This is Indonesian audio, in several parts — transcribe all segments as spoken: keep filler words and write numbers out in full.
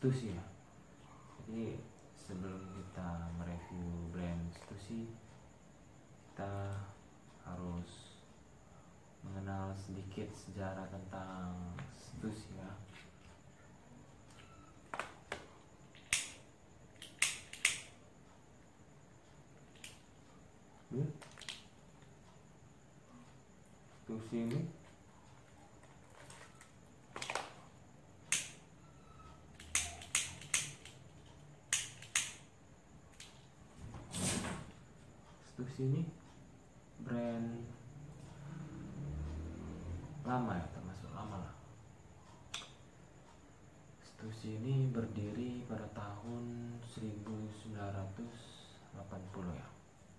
Stussy ya. Jadi sebelum kita mereview brand Stussy, kita harus mengenal sedikit sejarah tentang Stussy ya. Stussy ini Stussy ini brand lama ya, termasuk lama lah. Stussy ini berdiri pada tahun seribu sembilan ratus delapan puluh ya.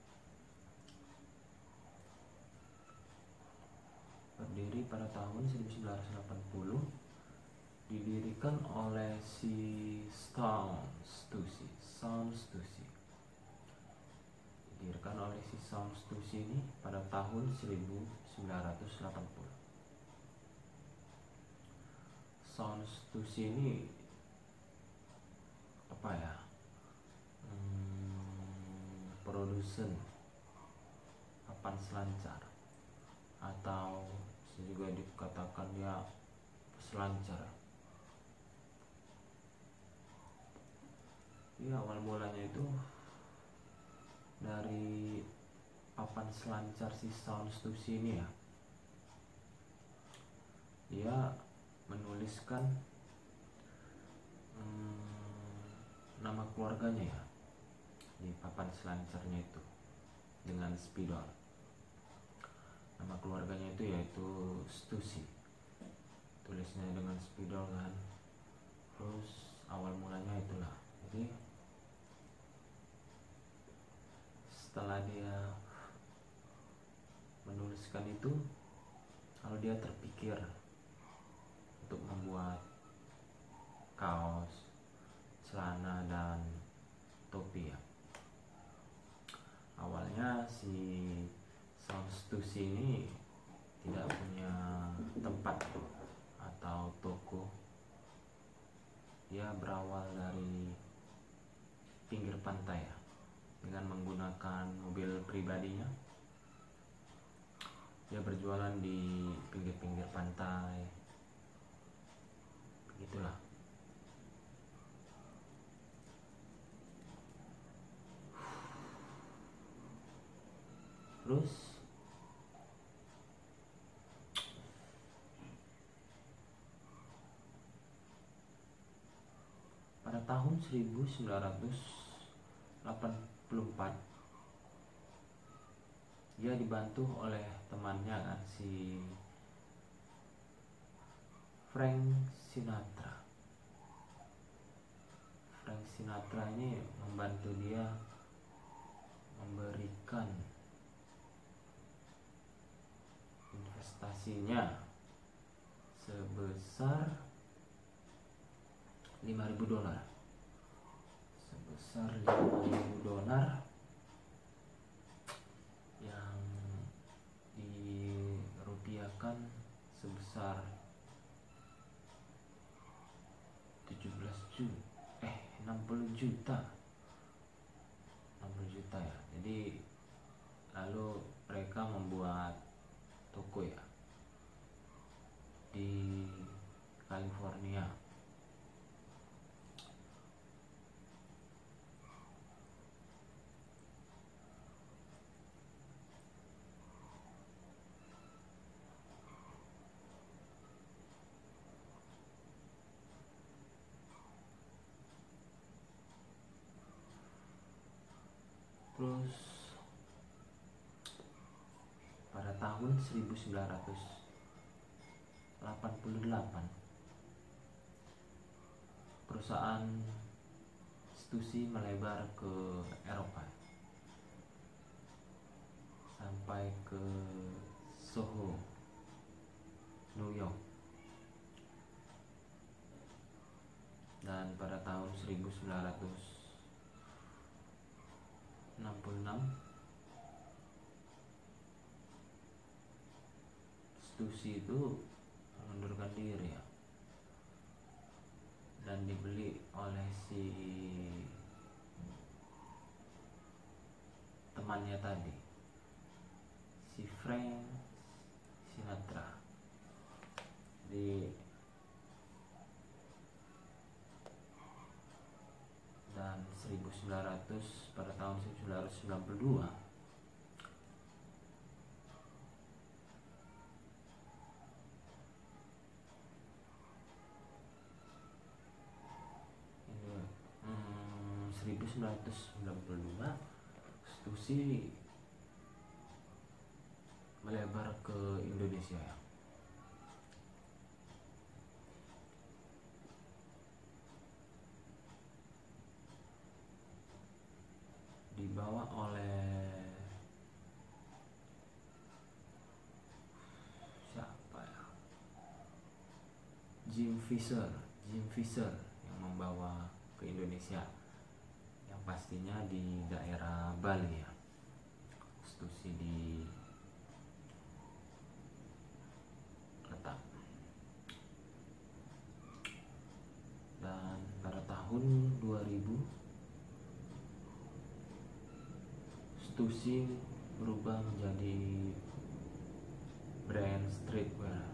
Berdiri pada tahun seribu sembilan ratus delapan puluh, didirikan oleh si Shaun Stussy. Shaun Stussy didirikan oleh si Shaun Stussy ini pada tahun seribu sembilan ratus delapan puluh. Shaun Stussy ini apa ya, hmm, produsen papan selancar, atau juga dikatakan dia peselancar. Ya, awal mulanya itu dari papan selancar si Shaun Stussy ini ya. Dia menuliskan hmm, nama keluarganya ya di papan selancarnya itu dengan spidol. Nama keluarganya itu yaitu Stussy, tulisnya dengan spidol kan. Terus awal mulanya itulah. Jadi setelah dia menuliskan itu, kalau dia terpikir untuk membuat kaos, celana, dan topi ya. Awalnya si Shaun Stussy ini tidak punya tempat atau toko. Dia berawal dari pinggir pantai ya, dengan menggunakan mobil pribadinya. Dia berjualan di pinggir-pinggir pantai, begitulah. Terus pada tahun seribu sembilan ratus delapan puluh empat dia dibantu oleh temannya kan, si Frank Sinatra. Frank Sinatra ini membantu dia memberikan investasinya sebesar lima ribu dolar. Sebesar lima ribu dolar yang dirupiahkan sebesar tujuh belas juta eh enam puluh juta enam puluh juta ya. Jadi lalu mereka membuat toko ya di California. Terus pada tahun seribu sembilan ratus delapan puluh delapan perusahaan Stussy melebar ke Eropa sampai ke Soho, New York. Dan pada tahun seribu sembilan ratus enam puluh enam Stussy itu mengundurkan diri ya, dan di, dibeli oleh si temannya tadi, si Frank Sinatra. Di dan seribu sembilan ratus pada tahun seribu sembilan ratus sembilan puluh dua ini hmm, seribu sembilan ratus sembilan puluh dua Stussy melebar ke Indonesia ya. Dibawa oleh siapa ya? Jim Fisher, Jim Fisher yang membawa ke Indonesia, yang pastinya di daerah Bali ya. Stussy di letak. Dan pada tahun dua ribu Stussy berubah menjadi brand streetwear.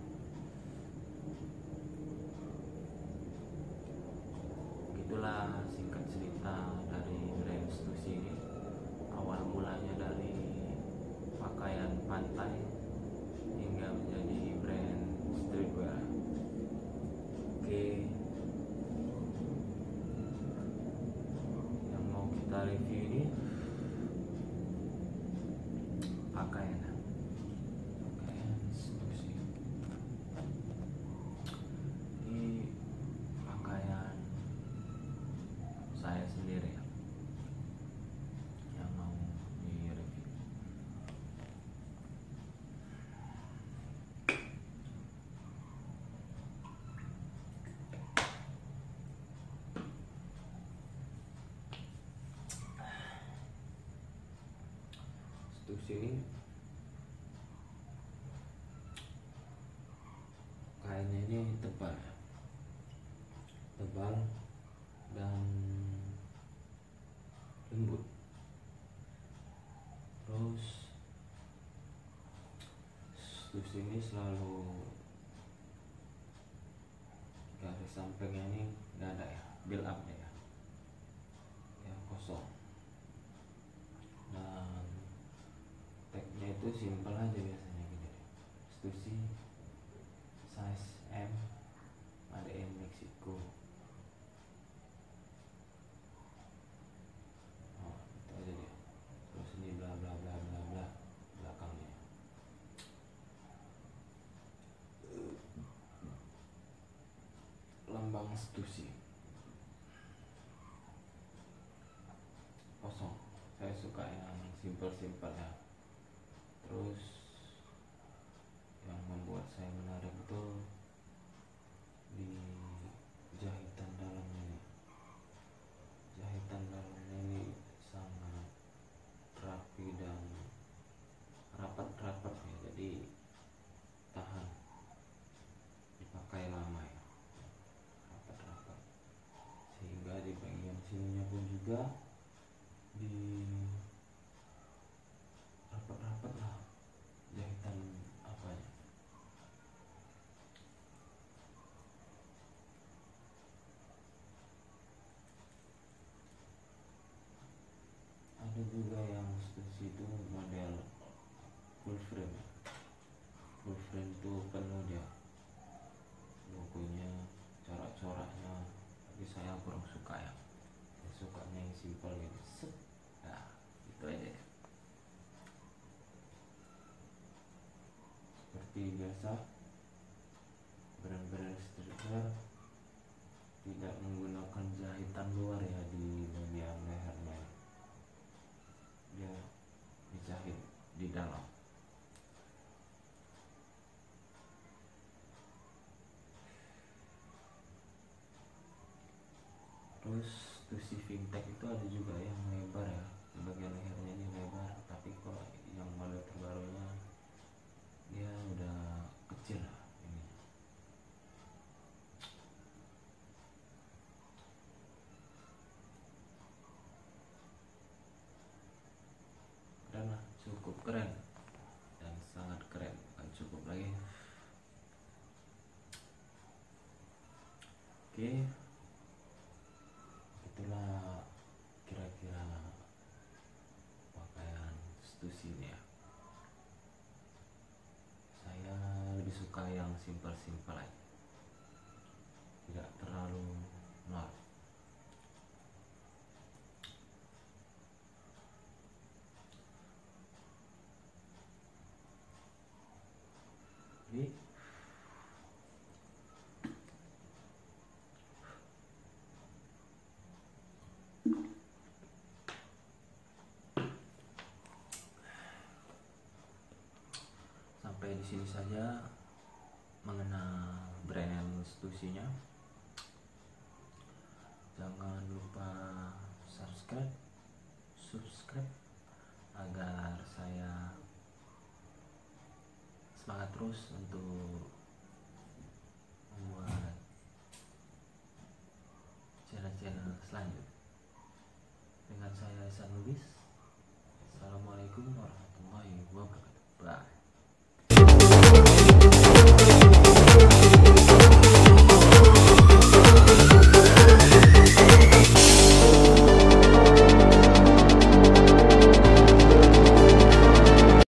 Begitulah singkat cerita dari brand Stussy ini. Awal mulanya dari pakaian pantai hingga menjadi brand streetwear. Oke, yang mau kita review ini pakaian pakaian Stussy. Ini pakaian saya sendiri ya, yang mau di review. Stussy ini kainnya ini tebal ya, tebal dan lembut. Terus Stussy ini selalu garis sampingnya ini nggak ada ya, build up ya, yang kosong. Dan tagnya itu simpel aja biasanya gitu. Stussy size M, made in Mexico. Oh, itu aja dia. Terus ini bla bla bla bla bla belakangnya. Lambang Stussy kosong. Saya suka yang simpel-simpel ya. Terus yang membuat saya menarik itu di jahitan dalamnya ini. Jahitan dalamnya ini sangat rapi dan rapat-rapat ya, jadi tahan dipakai lama ya, rapat-rapat. Sehingga di bagian sininya pun juga di rapat-rapat lah jahitan apanya. Ada juga yang Stussy itu model full frame. Full frame itu penuh dia logonya, corak-coraknya, tapi saya kurang suka ya. Saya sukanya yang simpel gitu. Set. Nah, itu aja. Seperti biasa, brand-brand streetwear tidak menggunakan jahitan luar ya di bagian lehernya. Dia dijahit di dalam. Terus Stussy vintage itu ada juga yang lebar ya, di bagian lehernya ini lebar, tapi kok yang model terbarunya dia udah kecil ini. Oke, itulah kira-kira pakaian institusi ini ya. Saya lebih suka yang simpel-simpel aja, tidak terlalu menarik. Jadi sampai di sini saja mengenal brand institusinya. Jangan lupa subscribe, subscribe agar saya semangat terus untuk membuat channel-channel selanjutnya. Dengan saya Ihsan Lubis. Assalamualaikum warahmatullahi wabarakatuh. Bye.